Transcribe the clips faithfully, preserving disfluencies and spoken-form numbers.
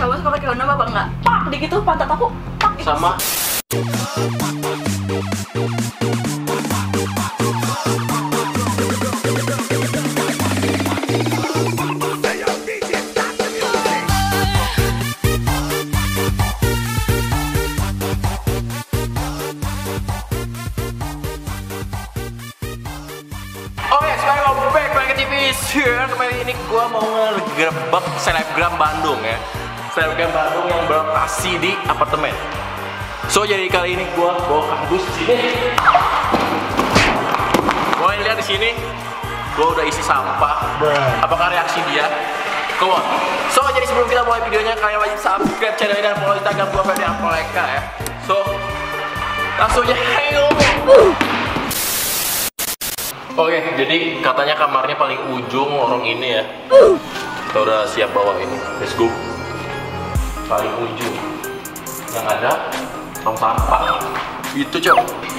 Kamu suka pakai kondom apa enggak? Pak, di gitu pantat aku. Pak, gitu. Sama. Oke, sekarang mau back balik ke T V. Kali ini gua mau ngegerebek selebgram Bandung ya. Selebgram Bandung yang berlokasi di apartemen. So jadi kali ini gua bawa kardus di sini. Gua lihat di sini, gua udah isi sampah. Apakah reaksi dia? Come on. So jadi sebelum kita mulai videonya, kalian wajib subscribe channel ini dan follow Instagram gua Ferdi Apoleka ya. So langsung aja, hayo. Oke, jadi katanya kamarnya paling ujung lorong ini ya. Kita udah siap bawa ini. Let's go. Paling ujung. Yang ada tong sampah. Itu, Cok.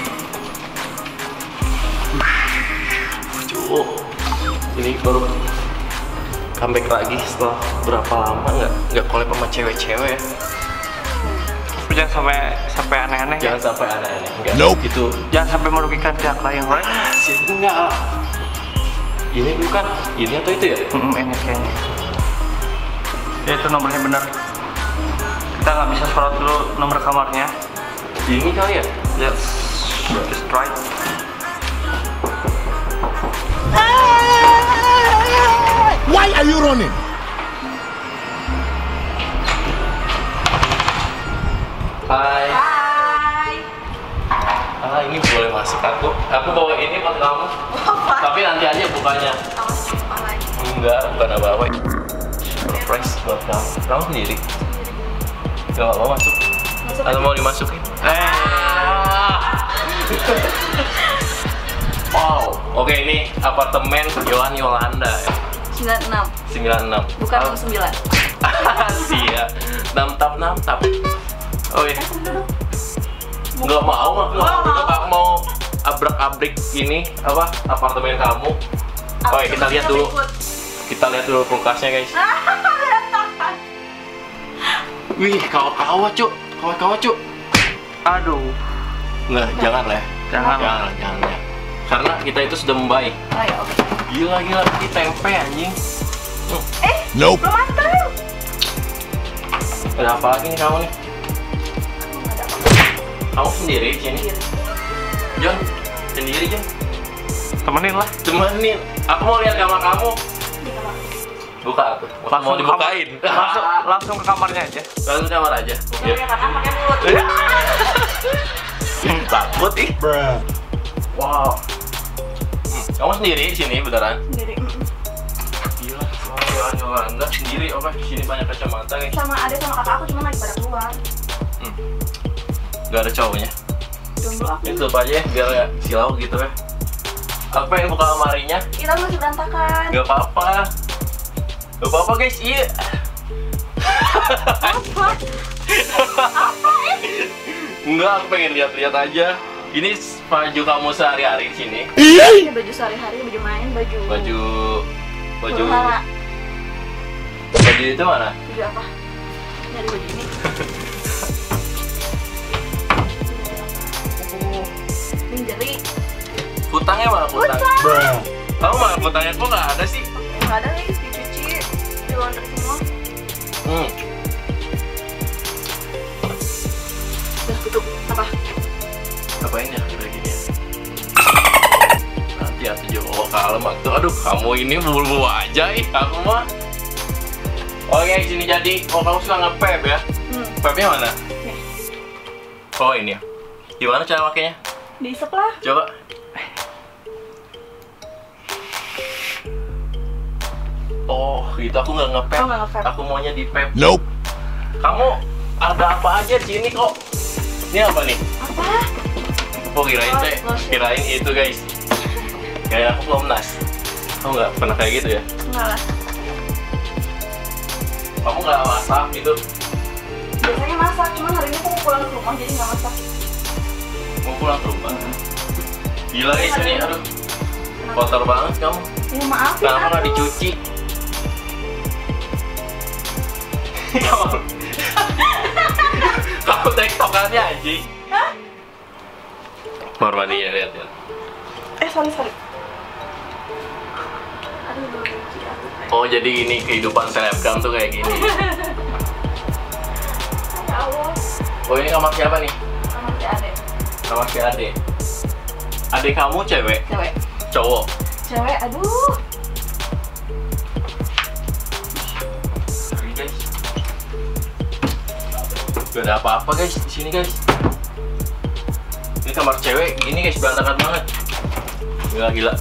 Cok. Ini baru comeback lagi setelah berapa lama nggak nggak collab sama cewek-cewek ya. Jangan sampai sampai aneh-aneh. Jangan ya? sampai aneh-aneh. Enggak. Nope. Itu Jangan sampai merugikan pihak lain. Right? sih enggak. Ini bukan ini atau itu ya? Hmm, ini kayaknya. Ya, itu nomornya benar. Kita nggak bisa sorot dulu nomor kamarnya. Ini kali ya? Yes, just try. Why are you running? Hai. Hai. Ah, ini boleh masuk aku. Aku bawa ini buat kamu. Apa? Tapi nanti aja bukanya. Awas apa lagi? Enggak, bukan apa-apa. Surprise buat kamu. Kamu sendiri. Gak apa-apa masuk. Masuk Atau aja. mau dimasukin? Eh. Wow. Oke, ini apartemen Yohan Yolanda ya. sembilan puluh enam. sembilan puluh enam. Bukan nol sembilan. Sia. enam tap enam tap. Oh iya. Nggak mau, nggak mau, nggak mau abrak-abrik ini apa apartemen kamu. Oke, kita lihat dulu. Kita lihat dulu kulkasnya, guys. Wih, kawa-kawa, Cuk. Kawa-kawa, Cuk. Aduh. Nggak, jangan lah. ya. Jangan. Jangan, jangan ya. Karena kita itu sudah membaik. Oh ya, oke. Gila, gila, ini tempe anjing. Hmm. Eh, Nope. belum matang. Ada apa lagi nih kamu nih? Aku nggak ada apa-apa. Kamu sendiri di sini? Sendiri. Jon, sendiri Jon. Temenin lah. Temenin. Aku mau lihat kamar kamu. Di kamar. Buka aku. Mau dibukain. Langsung, langsung ke kamarnya aja. Langsung kamar aja. Ya, Ya. karena pakai mulut. Takut ih. Bruh. Wow. Hmm. Kamu sendiri di sini beneran? Sendiri. Mm. Gila. Oh, Yolanda sendiri. Oke, di sini banyak kacamata guys. Sama adek sama kakak aku cuma lagi pada keluar. Hmm. Gak ada cowoknya. Jomblo aku. Itu apa aja ya, biar gak silau gitu ya. Aku pengen buka lemarinya. Kita masih berantakan. Gak apa-apa. Gak apa-apa guys. Iya. Apa? Apa ini? Enggak, aku pengen lihat-lihat aja. Ini baju kamu sehari-hari di sini. Ini baju sehari-hari, baju main, baju. Baju baju Huru-hara. baju itu mana? Baju apa? Nyari baju ini. Lingerie. Kutangnya mana kutang? Utang. Bruh. Kamu mana kutangnya kok nggak ada sih? Nggak ada nih, dicuci, di laundry semua. Hmm. Udah tutup. Apa? Ngapain ya udah gini ya? Nanti aku juga bawa ke alamat tuh. Aduh, kamu ini bulu-bulu aja ih, aku mah. Oke, sini jadi. Oh, kamu suka nge-vape ya? Hmm. Vape-nya mana? Nih, Oh, ini ya. Gimana cara makainya? diisep lah. Coba. Oh, gitu aku nggak nge-vape. Oh, nggak nge-vape. Aku maunya di vape. Nope. Kamu ada apa aja di sini kok? Ini apa nih? Apa? Oh, kirain teh, Lotion. kirain itu guys. Kayak aku belum nas. Kamu nggak pernah kayak gitu ya? Enggak lah. Kamu nggak masak gitu? Biasanya masak, cuman hari ini aku mau pulang ke rumah jadi nggak masak. Mau pulang ke rumah? Gila guys ini, aduh. Kotor banget kamu. Ya maaf ya. Kenapa nggak dicuci? Kamu Kamu tektokannya anjing. Hah? Kamar mandinya, lihat ya. Eh, sorry, sorry. Aduh, belum benci aku. Oh, jadi ini kehidupan selebgram tuh kayak gini. Ya Allah. Oh, ini kamar siapa nih? Sama si Ade. Kamar si Ade. Ade kamu cewek? Cewek. Cowok? Cewek, aduh. Sorry guys. Gak ada apa-apa guys di sini guys. Ini kamar cewek, gini guys, berantakan banget. Gila gila.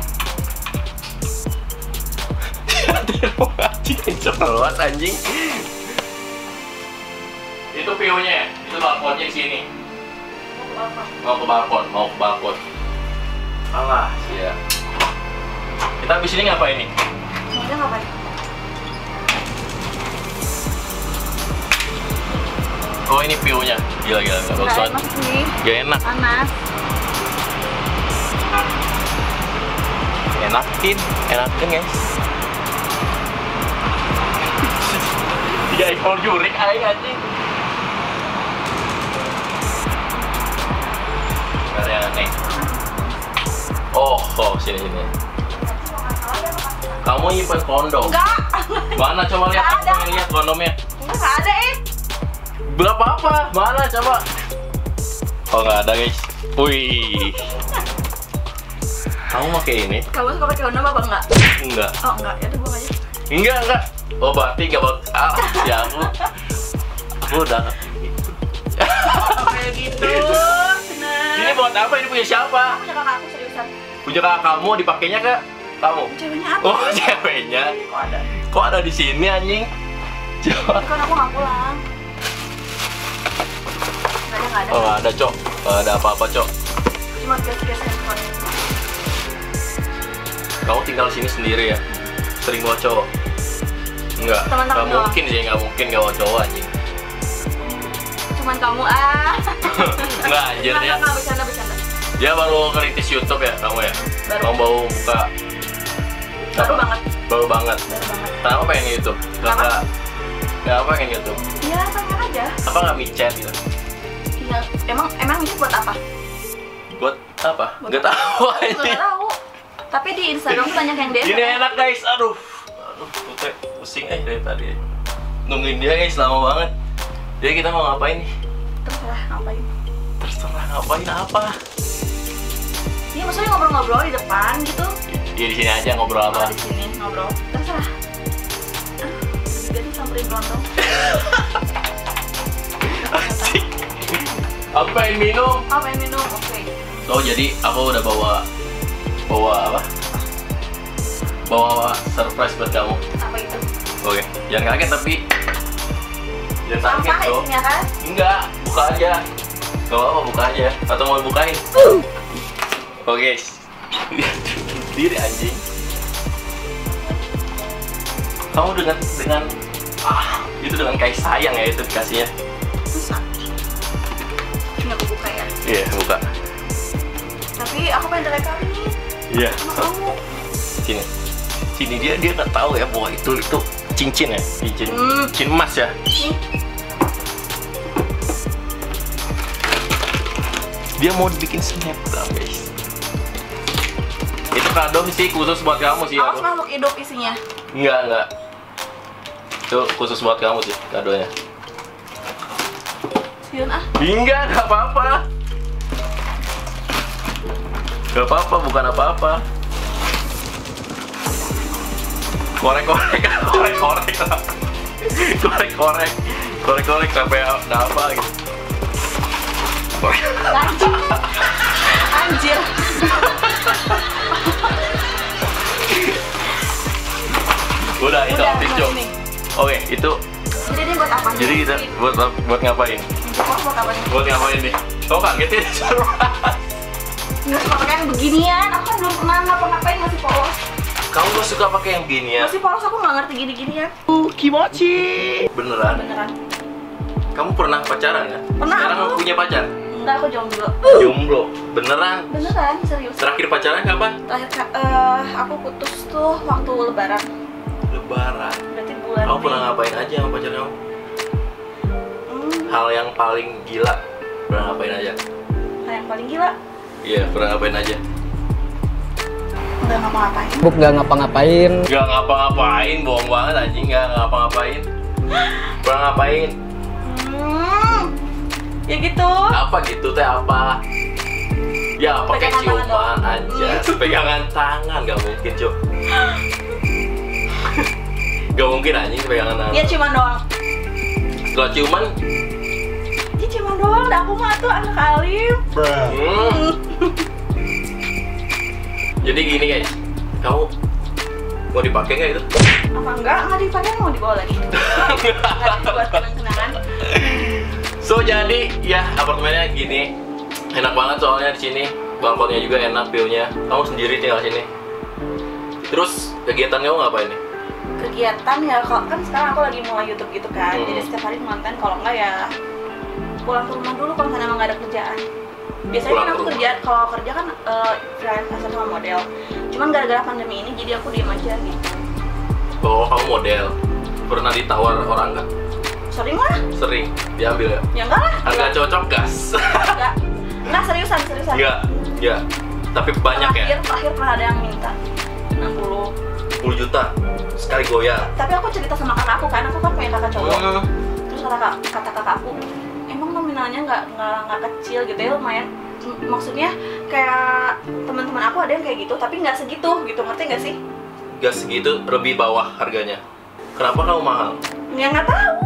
Anjing, kenceng banget anjing. Itu view-nya, itu balkonnya di sini. Mau ke balkon, mau ke balkon. Alah, ya. Kita habis ini ngapain nih? Semuanya ngapain? Oh, ini view-nya. Gila gila, enggak bagus Nggak banget. enak sih. Gak enak. Panas. Enakin, enakin guys. Tiga ekor jurik aing anjing. Gak ada yang aneh. Oh, oh sini sini. Kamu nyimpen kondom? Enggak. Mana coba lihat? Nggak ada. Aku pengen lihat kondomnya. Enggak ada, eh. Berapa apa? Mana coba? Oh nggak ada guys. Wih. Kamu pakai ini? Kamu suka pakai kondom apa enggak? Enggak. Oh, enggak. Ya udah buang aja. Enggak enggak. Oh berarti nggak bakal. Ah, ya aku. Aku udah. Kayak gitu. Bener. Ini buat apa? Ini punya siapa? Punya kakak aku seriusan. Punya kakak kamu, dipakainya ke kamu? Ceweknya apa? Oh, ceweknya. Kok ada? Kok ada di sini anjing? Coba. Kan aku nggak pulang. Nggak ada, nggak ada. Oh, nggak ada, Cok. Nggak ada apa-apa, Cok. Cuma gas-gas handphone. Kamu tinggal sini sendiri ya? Sering bawa cowok? Enggak. Teman-teman Nggak doang. mungkin sih, nggak mungkin nggak bawa cowok anjing. Cuman kamu ah. Enggak anjir Nggak, ya. nggak, bercanda, bercanda. Dia baru ngerintis YouTube ya, kamu ya? Baru. Kamu baru buka. Baru apa? banget. Baru banget. Baru banget. Kenapa pengen YouTube? Kenapa? Kenapa? Kenapa pengen YouTube? Iya, pengen aja. Apa nggak micet gitu? Iya, emang emang ini buat apa? Buat apa? Buat Nggak apa? tahu Aku anjing. nggak tahu. Tapi di Instagram tuh banyak yang D M. Ini enak guys, aduh. Aduh, putih pusing eh dari tadi. Nungguin dia guys lama banget. Jadi kita mau ngapain nih? Terserah ngapain. Terserah ngapain apa? Iya, maksudnya ngobrol-ngobrol di depan gitu. Ya di sini aja ngobrol Oh, apa? di sini ngobrol. Terserah. Ah, jadi samperin lontong. Asik. Aku pengen minum. Oh, pengen minum. Oke. Oh jadi aku udah bawa bawa apa? Bawa surprise buat kamu. Apa itu? Oke, jangan kaget tapi jangan kaget Sampah bro. isinya kan? Enggak, buka aja. Gak apa-apa, buka aja. Atau mau bukain? Oke guys. Diri anjing. Kamu dengan dengan ah itu dengan kasih sayang ya itu dikasihnya. Susah. Ini aku buka ya. Iya buka. Tapi aku pengen rekam nih. Iya. Sama kamu. Sini. Sini dia dia nggak tahu ya bahwa itu itu cincin ya, cincin Hmm. cincin emas ya. Nih. Dia mau dibikin snapgram guys. Itu kado sih khusus buat kamu sih. Awas Aku. makhluk hidup isinya. Enggak enggak. Itu khusus buat kamu sih kadonya. Siun ah. Enggak, enggak apa-apa. Enggak apa-apa, bukan apa-apa. Korek-korek, korek-korek. Korek-korek. Korek-korek sampai ada apa gitu. Anjir. Anjir. Udah, itu Udah, habis, nah Cok. ini. Oke, itu Jadi ini buat apa? jadi kita buat buat ngapain? Buat buat apa nih? Buat ngapain nih? Kau kaget ya? Nggak suka pakai yang beginian. Aku kan belum pernah ngapa-ngapain masih polos. Kamu gak suka pakai yang gini ya? Masih polos aku nggak ngerti gini-ginian. Beneran? Beneran. Kamu pernah pacaran ya? Pernah, Sekarang aku. punya pacar? Enggak, aku jomblo. Jomblo? Beneran? Beneran, serius. Terakhir pacaran kapan? Terakhir ka- eh, aku putus tuh waktu lebaran. Lebaran. Berarti bulan Kamu pernah Mei. ngapain aja sama pacar kamu? Hmm, Hal yang paling gila pernah ngapain aja? hal yang paling gila Iya, pernah ngapain aja? nggak ngapa-ngapain. Buk gak ngapa-ngapain. Gak ngapa-ngapain, bohong banget anjing, gak ngapa-ngapain. Pernah ngapain? Hmm, ya gitu. Apa gitu teh apa? Ya pakai Pegangan tangan ciuman doang. aja, pegangan tangan gak mungkin cuk. Gak mungkin anjing pegangan tangan. Ya cuman doang. Setelah ciuman, Ya cuman doang. Dah aku mah tuh anak alim. hmm. Jadi gini guys, kamu mau dipakai nggak itu? Apa enggak? Nggak dipakai, mau dibawa lagi. Nggak dibuat kenang-kenangan. So jadi ya apartemennya gini, enak banget soalnya di sini, balkonnya juga enak, view-nya. Kamu sendiri tinggal sini. Terus kegiatan kamu ngapain nih? Kegiatan ya, kok kan sekarang aku lagi mulai YouTube gitu kan. Hmm. Jadi setiap hari konten, kalau enggak ya pulang ke rumah dulu kalau misalnya emang nggak ada kerjaan. Biasanya Pulang kan ke aku rumah. kerja, kalau kerja kan uh, freelance sama model. Cuman gara-gara pandemi ini jadi aku diem aja gitu. Oh, kamu model. Pernah ditawar orang nggak? Sering lah. Sering diambil ya? Ya enggak lah. Harga cocok gas? Enggak. Enggak, seriusan, seriusan. Enggak, enggak. Tapi banyak ya? Terakhir, terakhir pernah ada yang minta enam puluh. sepuluh juta sekali goyang. Tapi aku cerita sama kakak aku kan, aku kan punya kakak cowok. Hmm. Terus kata kak, kata kakak aku, emang nominalnya nggak nggak nggak kecil gitu ya, lumayan. M- Maksudnya kayak teman-teman aku ada yang kayak gitu, tapi nggak segitu gitu, ngerti nggak sih? Gas segitu lebih bawah harganya. Kenapa kamu mahal? Ya nggak tahu.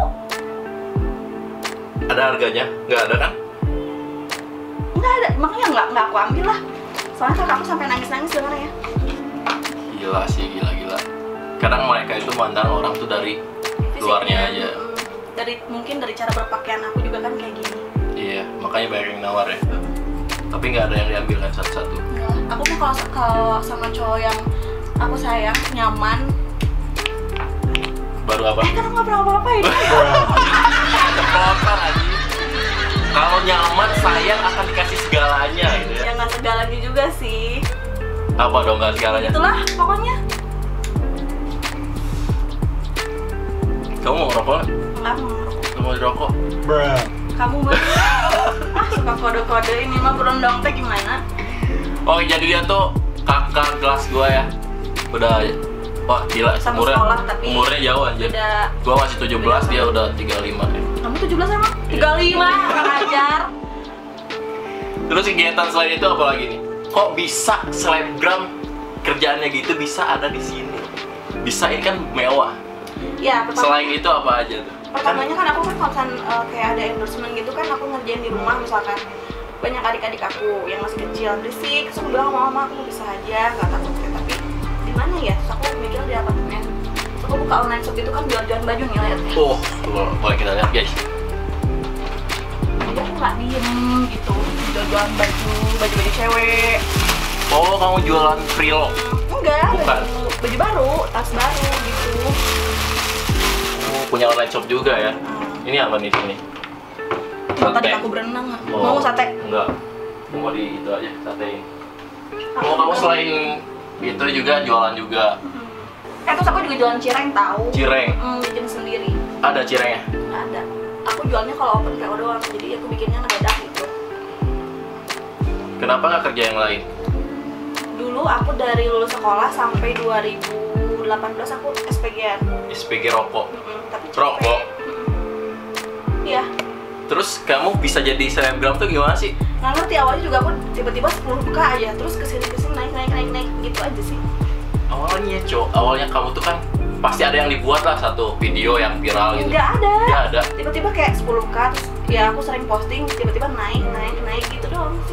Ada harganya? Nggak ada kan? Nggak ada, makanya nggak nggak aku ambil lah. Soalnya kakak aku sampai nangis-nangis dengarnya. Gila sih, gila-gila. Kadang mereka itu mandang orang tuh dari luarnya aja. Mm, Dari mungkin dari cara berpakaian aku juga kan kayak gini. Iya, makanya banyak yang nawar ya. Tapi nggak ada yang diambil kan satu-satu. Enggak lah. Aku mah kalau kalau sama cowok yang aku sayang, nyaman, Baru apa? eh kan aku nggak pernah apa-apain. Ceplotan aja. Kalau nyaman, sayang akan dikasih segalanya gitu ya. Ya nggak segalanya juga sih. Apa dong nggak segalanya? Itulah pokoknya. Kamu mau ngerokok nggak? Enggak mau ngerokok. Kamu mau dirokok? Kamu mah ah suka kode-kode ini mah berondong teh gimana? Oh jadi dia tuh kakak kelas gua ya. Udah, wah gila, Sama umurnya, sekolah, tapi umurnya jauh anjir. Udah. Gua masih tujuh belas, dia udah tiga puluh lima ya. Kamu tujuh belas emang? tiga puluh lima, kurang ajar. Terus kegiatan selain itu apa lagi nih? Kok bisa selebgram kerjaannya gitu bisa ada di sini? Bisa, ini kan mewah. Ya, pertama, Selain itu apa aja tuh? pertamanya kan aku kan konsen uh, kayak ada endorsement gitu kan, aku ngerjain di rumah misalkan. Banyak adik-adik aku yang masih kecil berisik, terus aku bilang sama mama aku bisa aja, nggak takut kayak, tapi di mana ya? Terus aku mikir di apartemen. Terus aku buka online shop itu kan jual-jualan baju nih, lihat. Oh, tuh, boleh kita lihat guys. Jadi aku nggak diem gitu, jual-jualan baju, baju-baju cewek. Oh, kamu jualan freelog? Enggak, Bukan. baju, baju baru, tas baru gitu. Oh, punya online shop juga ya? Hmm. Ini apa nih sini? Kalau tadi Sate. aku berenang, Oh, mau sate? Enggak. Mau di itu aja, satein. Oh, kamu selain itu juga jualan juga Eh, terus aku juga jualan cireng tahu. cireng? Hmm, bikin sendiri. Ada cirengnya? Nggak ada. Aku jualnya kalau open P O doang, jadi aku bikinnya ngedadak gitu. Kenapa nggak kerja yang lain? Dulu aku dari lulus sekolah sampai dua ribu delapan belas aku S P G-an. S P G rokok. Mm-mm, tapi capek. Rokok? Mm-mm. Iya. Terus kamu bisa jadi selebgram tuh gimana sih? Nggak ngerti, awalnya juga aku tiba-tiba sepuluh k aja, terus kesini kesini naik naik naik naik gitu aja sih. Awalnya, Cok, awalnya kamu tuh kan pasti ada yang dibuat lah satu video yang viral gitu. Nggak ada. Nggak ada. Tiba-tiba kayak sepuluh k, terus ya aku sering posting, tiba-tiba naik naik naik gitu doang sih.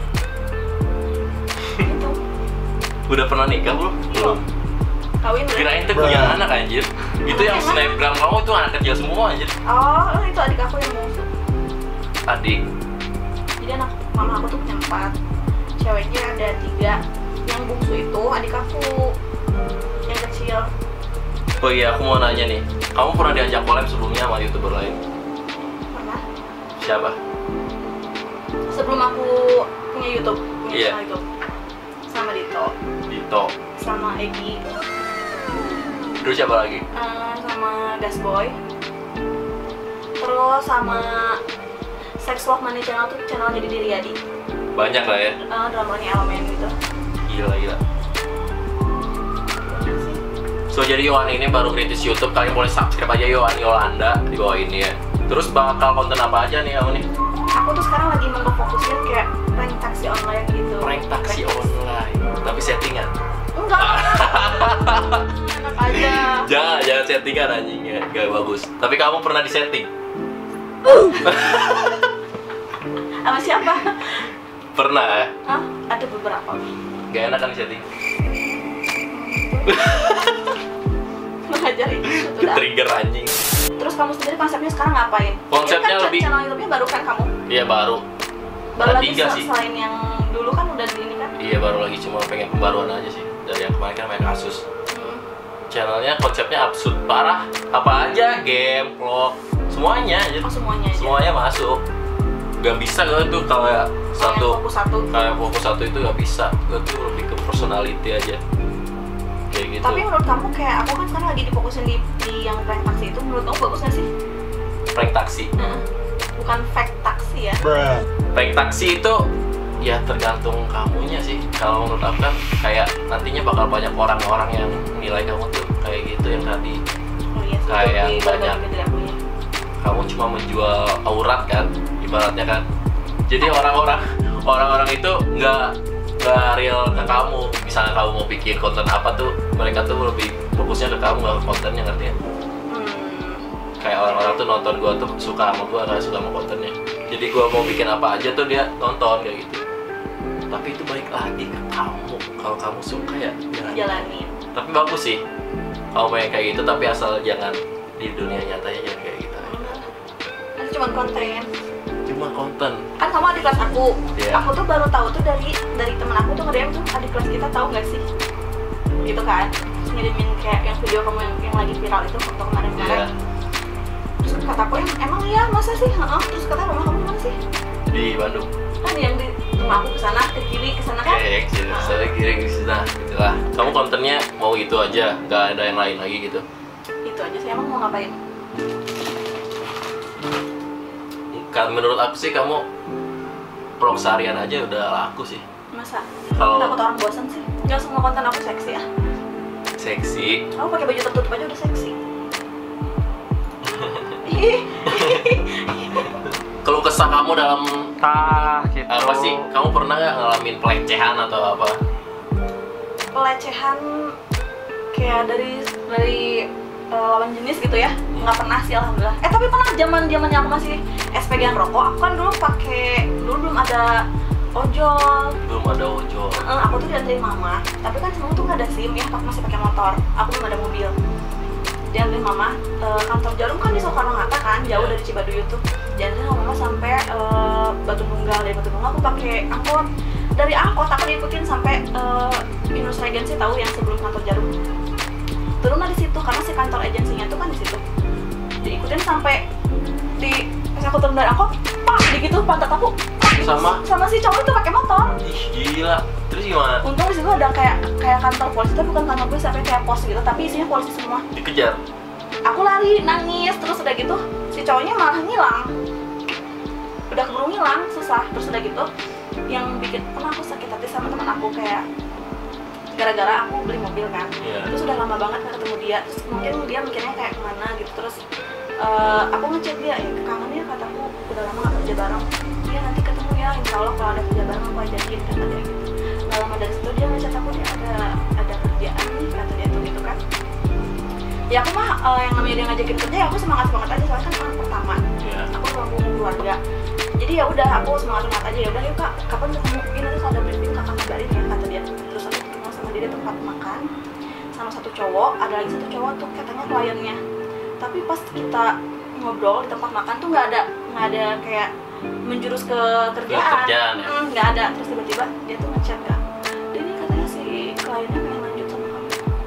Gitu. Udah pernah nikah belum? Belum. Kawin udah. Kirain tuh punya anak anjir. Itu yang snapgram kamu tuh anak kecil semua anjir. Oh, itu adik aku yang bungsu. Adik. Jadi anak mama aku tuh punya empat, ceweknya ada tiga. Yang bungsu itu adik aku yang kecil. Oh iya, aku mau nanya nih. Kamu pernah diajak collab sebelumnya sama youtuber lain? Pernah. Siapa? Sebelum aku punya YouTube, punya Iya. channel YouTube, sama Dito, Dito. sama Egi. Terus siapa lagi? Uh, sama Gasboy. Terus sama Sex Love Money Channel tuh channel jadi diri Adi. Banyak lah ya. Uh, dramanya elemen gitu. Gila gila. So jadi Yohan ini baru kritis YouTube, kalian boleh subscribe aja Yohan Yolanda di bawah ini ya. Terus bakal konten apa aja nih kamu nih? Aku tuh sekarang lagi memfokusin kayak prank taksi online gitu. Prank taksi online, tapi settingan. Enggak. Enak aja. Jangan, jangan settingan anjing ya, gak bagus. Tapi kamu pernah disetting? Sama siapa? Pernah ya? Hah? Ada beberapa. Gak enak kan disetting? Mengajar itu sudah. Trigger anjing. Terus kamu sendiri konsepnya sekarang ngapain? Konsepnya Ini kan lebih- channel YouTube-nya baru kan kamu? Iya baru. Baru Ada lagi tiga sel- sih. selain yang dulu kan udah di ini kan? Iya baru lagi, cuma pengen pembaruan aja sih. Dari yang kemarin kan main kasus. Hmm. Channelnya konsepnya absurd parah. Apa aja, game, vlog, semuanya aja. Oh semuanya aja. Semuanya masuk. Gak bisa gue tuh kalau Oh, yang satu fokus satu. kayak fokus satu itu gak bisa. Gue tuh lebih ke personality aja. Kayak gitu. Tapi menurut kamu kayak aku kan sekarang lagi difokusin di, di yang prank taksi itu, menurut kamu bagus gak sih? Prank taksi. Heeh. Bukan fake taksi ya? Bruh. Prank taksi itu ya tergantung kamunya sih. Kalau menurut aku kan kayak nantinya bakal banyak orang-orang yang nilai kamu tuh kayak gitu yang tadi. Oh iya sih. Kayak lebih banyak. berbeda dari aku ya. Kamu cuma menjual aurat kan, ibaratnya kan. Jadi orang-orang orang-orang itu nggak nggak real ke kamu. Misalnya kamu mau bikin konten apa tuh, mereka tuh lebih fokusnya ke kamu, nggak ke kontennya, ngerti ya? Hmm. Kayak orang-orang tuh nonton gua tuh suka sama gua, nggak suka sama kontennya. Jadi gua mau bikin apa aja tuh dia nonton kayak gitu. Tapi itu balik lagi ke kamu. Kalau kamu suka ya jangan. Jalanin. Tapi bagus sih. Kamu pengen kayak gitu, tapi asal jangan di dunia nyatanya jangan kayak gitu. Itu cuma konten. Cuma konten. Kan kamu adik kelas aku. Iya. Aku tuh baru tahu tuh dari dari temen aku tuh nge-D M tuh adik kelas kita, tahu nggak sih? Gitu kan. Terus ngirimin kayak yang video kamu yang, yang lagi viral itu foto kemarin-kemarin. Iya. Terus kata aku, em- emang iya masa sih? Heeh. Terus kata rumah kamu mana sih? Di Bandung. Kan yang di rumah aku ke sana, ke kiri ke sana kan? Kayak sini, saya kira di sana gitu lah. Kamu kontennya mau itu aja, nggak ada yang lain lagi gitu. Itu aja sih, emang mau ngapain? Kan menurut aku sih kamu vlog seharian aja udah laku sih. Masa? Kalau- Takut orang bosan sih. Gak semua konten aku seksi ya. Seksi. Aku pakai baju tertutup aja udah seksi. Ih, Kalau kesah kamu dalam Tah, gitu. apa sih? Kamu pernah nggak ngalamin pelecehan atau apa? pelecehan kayak dari dari uh, lawan jenis gitu ya, nggak pernah sih alhamdulillah. Eh tapi pernah zaman zamannya aku masih S P G-an rokok. Aku kan dulu pakai, dulu belum ada ojol. Belum ada ojol. Eh, aku tuh dianterin mama, tapi kan semua tuh nggak ada SIM ya, aku masih pakai motor. Aku belum ada mobil. Dianterin mama, eh, kantor Jarum kan di Soekarno Hatta kan, jauh dari Cibaduyut tuh. Dianterin sama mama sampai eh, Batu Nunggal, dari Batu Nunggal aku pakai angkot. Dari angkot aku diikutin sampai eh, Inus Regency, tahu yang sebelum kantor Jarum. Turunlah di situ karena si kantor agensinya tuh kan di situ. Diikutin sampai di pas aku turun dari angkot, pak, di gitu pantat aku. Pak, Sama? sama si cowok itu pakai motor. Ih gila. Terus gimana? Untung di situ ada kayak kayak kantor polisi, tapi bukan kantor polisi, tapi kayak pos gitu, tapi isinya polisi semua. Dikejar. Aku lari, nangis, terus udah gitu si cowoknya malah ngilang. Udah keburu ngilang, susah. Terus udah gitu yang bikin, pernah aku sakit hati sama teman aku kayak gara-gara aku beli mobil kan. Iya. Terus udah lama banget gak ketemu dia. Terus mungkin dia mikirnya kayak kemana gitu. Terus eh, aku ngechat dia, eh kangen ya, kataku udah lama gak kerja bareng. Iya nanti ketemu ya, insya Allah kalau ada kerja bareng aku ajakin, kata dia gitu. Gak lama dari situ dia ngechat aku, dia ada ada kerjaan nih, kata dia tuh gitu kan. Ya aku mah eh, yang namanya dia ngajakin kerja ya aku semangat banget aja, soalnya kan orang pertama. Iya. Aku ngomong keluarga. Jadi ya udah aku semangat semangat aja, ya udah yuk kak, kapan ketemu? Ini nanti kalau ada briefing kakak kabarin ya, kata dia. Terus aku ketemu sama dia di tempat makan sama satu cowok, ada lagi satu cowok tuh katanya kliennya. Tapi pas kita ngobrol di tempat makan tuh nggak ada nggak ada kayak menjurus ke kerjaan, kerjaan, ya? Hmm, nggak ada. Terus tiba-tiba dia tuh ngechat kak, ini katanya si kliennya pengen lanjut sama kamu.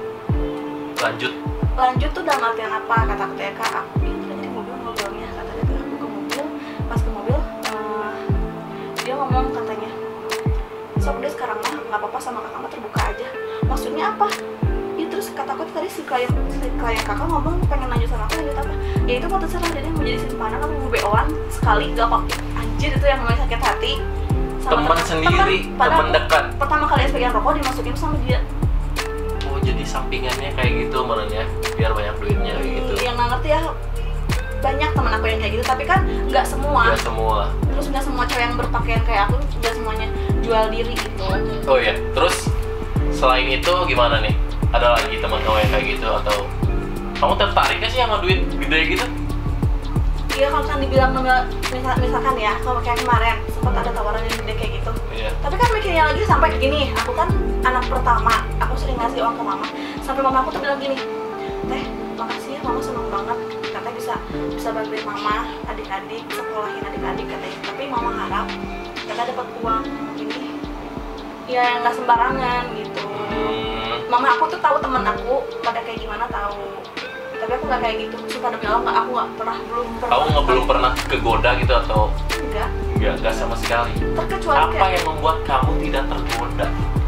Lanjut. Lanjut tuh dalam artian apa, kata aku teh kak, aku ini tadi di mobil ngobrolnya, kata dia tuh. Aku ke mobil, pas ke mobil eh, dia ngomong katanya, sok deh sekarang mah nggak apa-apa sama kakak mah terbuka aja. Maksudnya apa? Ya terus kata aku tadi si klien si klien kakak ngomong pengen lanjut sama aku lanjut apa ya itu mau terserah, jadi mau jadi simpanan atau mau B O-an sekali gak pakai anjir itu yang namanya sakit hati. Teman sendiri, teman dekat. Pertama kali es pegang rokok dimasukin sama dia. Oh jadi sampingannya kayak gitu menurutnya biar banyak duitnya kayak gitu. Yang nggak ngerti ya banyak teman aku yang kayak gitu, tapi kan nggak semua. Nggak semua. Terus nggak semua cewek yang berpakaian kayak aku nggak semuanya jual diri gitu. Oh iya, terus selain itu gimana nih? Ada lagi teman kamu yang kayak gitu atau kamu tertarik gak sih sama duit gede gitu? Iya kalau misalnya dibilang misal, misalkan ya kalau kayak kemarin sempat ada tawaran yang gede kayak gitu. Iya. Tapi kan mikirnya lagi sampai gini, aku kan anak pertama, aku sering ngasih uang ke mama. Sampai mama aku tuh bilang gini, teh makasih ya mama seneng banget, katanya bisa bisa bantuin mama, adik-adik, sekolahin adik-adik katanya. Tapi mama harap katanya dapat uang ini, ya yang nggak sembarangan gitu. Hmm. Mama aku tuh tahu temen aku pada kayak gimana tahu. Tapi aku nggak kayak gitu, sumpah demi Allah nggak, aku nggak pernah belum pernah. Kamu nggak belum pernah kegoda gitu atau? Enggak. Enggak, enggak sama sekali. Terkecuali apa kayak, yang membuat kamu tidak tergoda?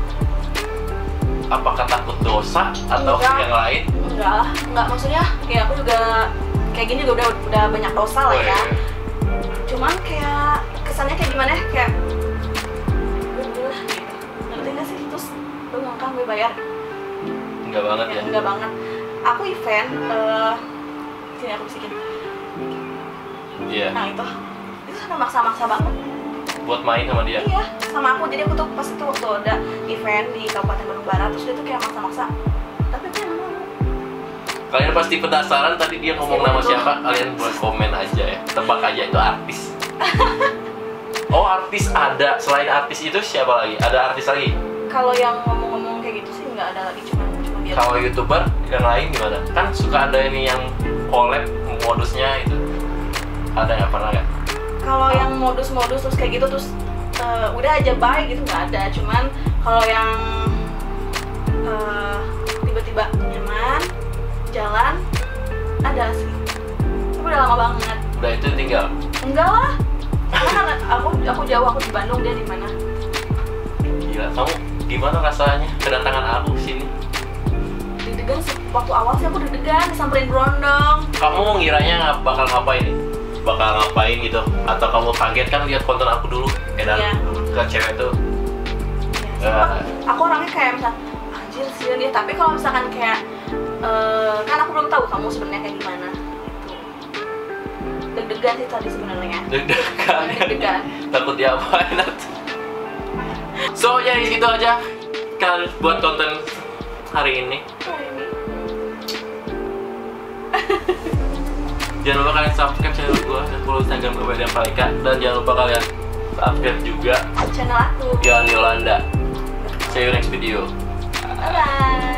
Apakah takut dosa atau Enggak. yang lain? enggak lah, enggak maksudnya kayak aku juga kayak gini juga udah udah banyak dosa lah Oh, ya. iya. Cuman kayak kesannya kayak gimana ya, kayak udah gitu. Ngerti nggak sih, terus lu ngangkang gue bayar? Enggak banget ya? Ya, enggak banget. Aku event, eh sini aku bisikin. Iya. Nah itu, itu sudah maksa-maksa banget. Buat main sama dia? Iya, sama aku. Jadi aku tuh pas itu waktu ada event di Kabupaten Bandung Barat, terus dia tuh kayak maksa-maksa. Tapi aku yang mau. Kalian pasti penasaran tadi dia ngomong nama Siapa itu? siapa? Kalian boleh komen aja ya. Tebak aja itu artis. Oh artis ada. Selain artis itu siapa lagi? Ada artis lagi? Kalau yang ngomong-ngomong kayak gitu sih nggak ada lagi, cuma cuma dia. Kalau YouTuber yang lain gimana? Kan suka ada ini yang collab modusnya itu. Ada nggak, pernah nggak? Kalau yang modus-modus terus kayak gitu terus eh, udah aja bye gitu nggak ada. Cuman kalau yang eh, tiba-tiba nyaman jalan ada sih. Tapi udah lama banget. Udah itu tinggal. Enggak lah. Karena kan aku aku jauh, aku di Bandung, dia di mana? Gila, kamu gimana rasanya kedatangan aku sini? Deg-degan sih. Waktu awal sih aku deg-degan disamperin berondong. Kamu ngiranya nggak bakal ngapain? Bakal ngapain gitu? Atau kamu kaget kan lihat konten aku dulu? Edan Iya. ke cewek tuh. Ya, sumpah, aku orangnya kayak misal anjir sih dia, tapi kalau misalkan kayak eh, kan aku belum tahu kamu sebenarnya kayak gimana gitu. Deg-degan sih tadi sebenarnya. Deg-degan. Deg-degan. Takut diapain atau? So ya di situ aja kan buat konten hari ini. Oh, ini. Jangan lupa kalian subscribe channel gue dan follow Instagram gue William Palika, dan jangan lupa kalian subscribe juga Channel aku. Yohan Yolanda. See you next video. Bye bye.